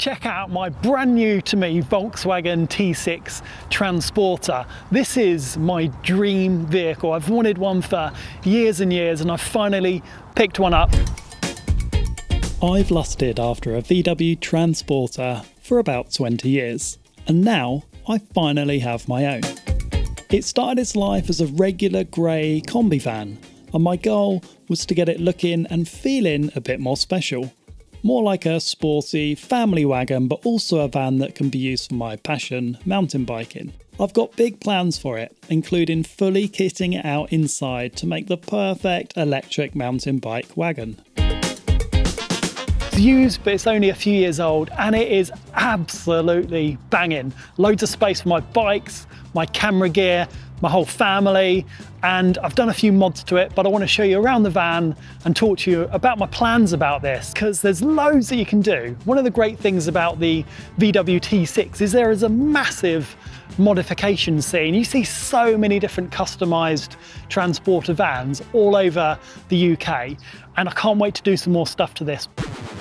check out my brand new to me Volkswagen T6 Transporter. This is my dream vehicle. I've wanted one for years and years and I've finally picked one up. I've lusted after a VW Transporter for about 20 years and now I finally have my own. It started its life as a regular grey combi van and my goal was to get it looking and feeling a bit more special. More like a sporty family wagon, but also a van that can be used for my passion, mountain biking. I've got big plans for it, including fully kitting it out inside to make the perfect electric mountain bike wagon. It's used, but it's only a few years old and it is absolutely banging. Loads of space for my bikes, my camera gear, my whole family, and I've done a few mods to it, but I want to show you around the van and talk to you about my plans about this, because there's loads that you can do. One of the great things about the VW T6 is there is a massive modification scene. You see so many different customized transporter vans all over the UK, and I can't wait to do some more stuff to this.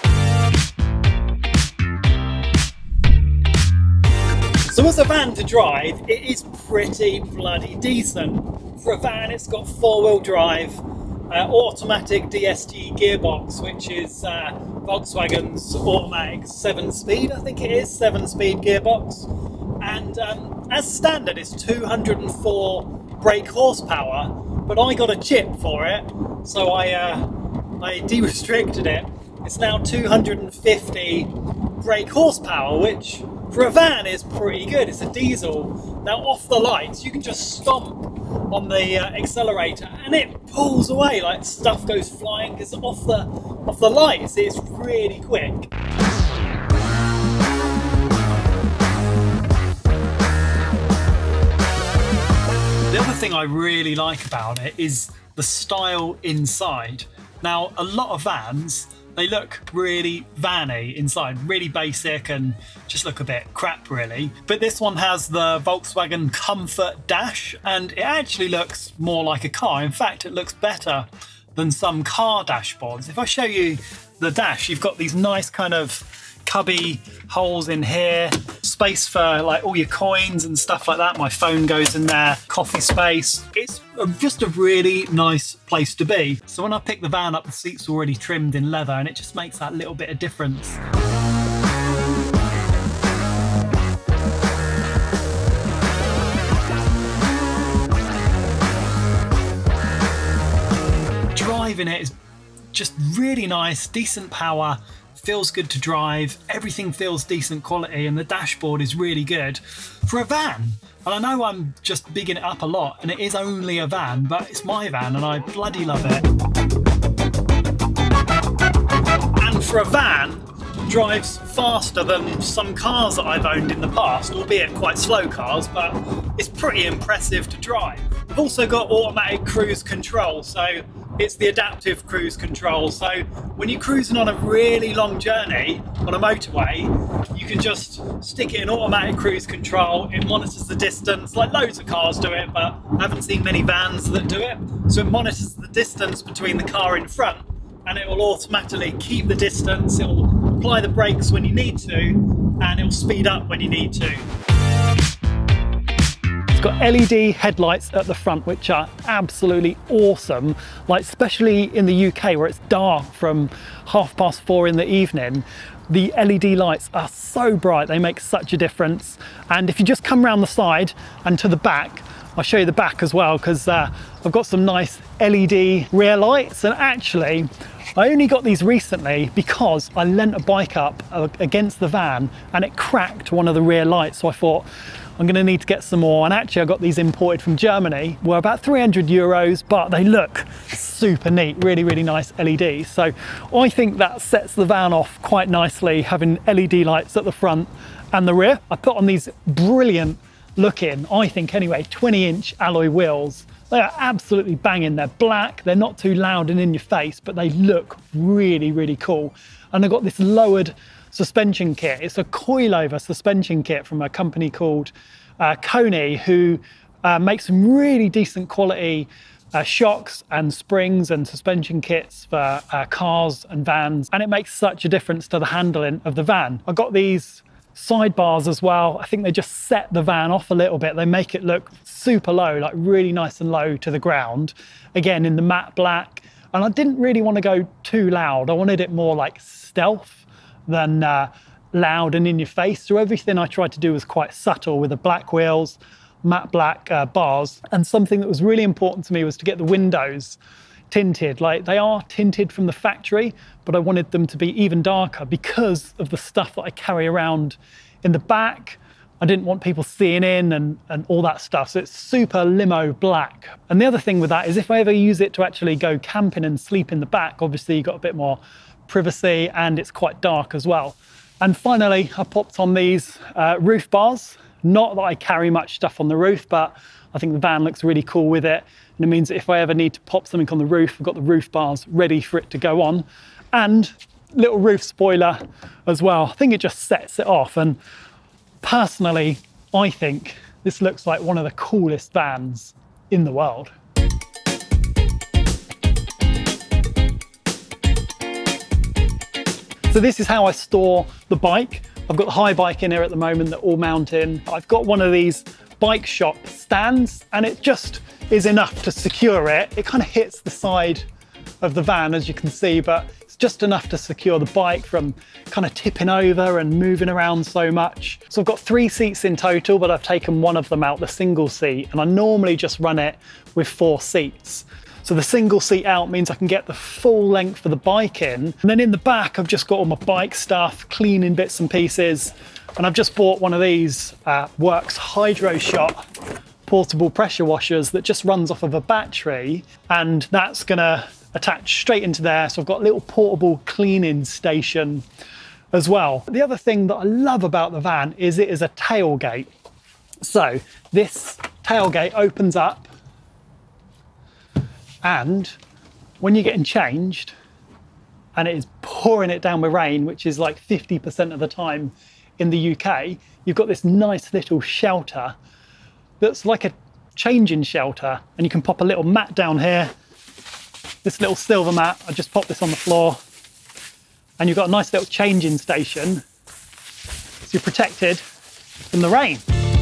So as a van to drive, it is pretty bloody decent. For a van, it's got four-wheel drive, automatic DSG gearbox, which is Volkswagen's automatic 7-speed, I think it is, 7-speed gearbox. And as standard, it's 204 brake horsepower, but I got a chip for it, so I de-restricted it. It's now 250 brake horsepower, which for a van is pretty good. It's a diesel. Now off the lights, you can just stomp on the accelerator and it pulls away, like stuff goes flying, because off the lights it's really quick. The other thing I really like about it is the style inside. Now a lot of vans, they look really van-y inside, really basic and just look a bit crap really. But this one has the Volkswagen Comfort Dash and it actually looks more like a car. In fact, it looks better than some car dashboards. If I show you the dash, you've got these nice kind of cubby holes in here, space for like all your coins and stuff like that. My phone goes in there, coffee space. It's just a really nice place to be. So when I pick the van up, the seat's already trimmed in leather and it just makes that little bit of difference. Driving it is just really nice, decent power, feels good to drive, everything feels decent quality and the dashboard is really good for a van. And I know I'm just bigging it up a lot and it is only a van, but it's my van and I bloody love it. And for a van, drives faster than some cars that I've owned in the past, albeit quite slow cars, but it's pretty impressive to drive. I've also got automatic cruise control, so it's the adaptive cruise control. So when you're cruising on a really long journey on a motorway, you can just stick it in automatic cruise control. It monitors the distance, like loads of cars do it, but I haven't seen many vans that do it. So it monitors the distance between the car in front and it will automatically keep the distance. It will apply the brakes when you need to and it will speed up when you need to. Got LED headlights at the front, which are absolutely awesome, like especially in the UK where it's dark from 4:30 in the evening. The LED lights are so bright, they make such a difference. And if you just come around the side and to the back, I'll show you the back as well, because I've got some nice LED rear lights. And actually I only got these recently because I lent a bike up against the van and it cracked one of the rear lights, so I thought I'm going to need to get some more. And actually I got these imported from Germany, were about 300 euros, but they look super neat, really, really nice LEDs. So I think that sets the van off quite nicely, having LED lights at the front and the rear. I put on these brilliant looking, I think anyway, 20-inch alloy wheels. They are absolutely banging. They're black, they're not too loud and in your face, but they look really, really cool. And they've got this lowered suspension kit. It's a coilover suspension kit from a company called Koni, who makes some really decent quality shocks and springs and suspension kits for cars and vans, and it makes such a difference to the handling of the van. I got these sidebars as well. I think they just set the van off a little bit. They make it look super low, like really nice and low to the ground. Again, in the matte black. And I didn't really want to go too loud. I wanted it more like stealth than loud and in your face. So everything I tried to do was quite subtle with the black wheels, matte black bars. And something that was really important to me was to get the windows tinted. Like, they are tinted from the factory, but I wanted them to be even darker because of the stuff that I carry around in the back. I didn't want people seeing in and all that stuff. So it's super limo black. And the other thing with that is if I ever use it to actually go camping and sleep in the back, obviously you've got a bit more privacy and it's quite dark as well. And finally, I popped on these roof bars. Not that I carry much stuff on the roof, but I think the van looks really cool with it. And it means that if I ever need to pop something on the roof, I've got the roof bars ready for it to go on. And little roof spoiler as well. I think it just sets it off. And personally, I think this looks like one of the coolest vans in the world. So this is how I store the bike. I've got the high bike in here at the moment that all mount in. I've got one of these bike shop stands and it just is enough to secure it. It kind of hits the side of the van, as you can see, but it's just enough to secure the bike from kind of tipping over and moving around so much. So I've got 3 seats in total, but I've taken one of them out, the single seat, and I normally just run it with 4 seats. So the single seat out means I can get the full length of the bike in. And then in the back, I've just got all my bike stuff, cleaning bits and pieces. And I've just bought one of these Works Hydro Shot portable pressure washers that just runs off of a battery. And that's gonna attach straight into there. So I've got a little portable cleaning station as well. The other thing that I love about the van is it is a tailgate. So this tailgate opens up, and when you're getting changed and it is pouring it down with rain, which is like 50% of the time in the UK, you've got this nice little shelter that's like a changing shelter, and you can pop a little mat down here, this little silver mat. I just pop this on the floor and you've got a nice little changing station, so you're protected from the rain.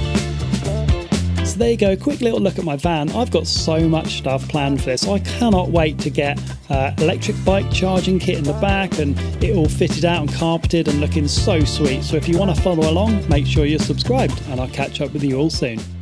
So there you go, quick little look at my van. I've got so much stuff planned for this. I cannot wait to get electric bike charging kit in the back and it all fitted out and carpeted and looking so sweet. So if you want to follow along, make sure you're subscribed, and I'll catch up with you all soon.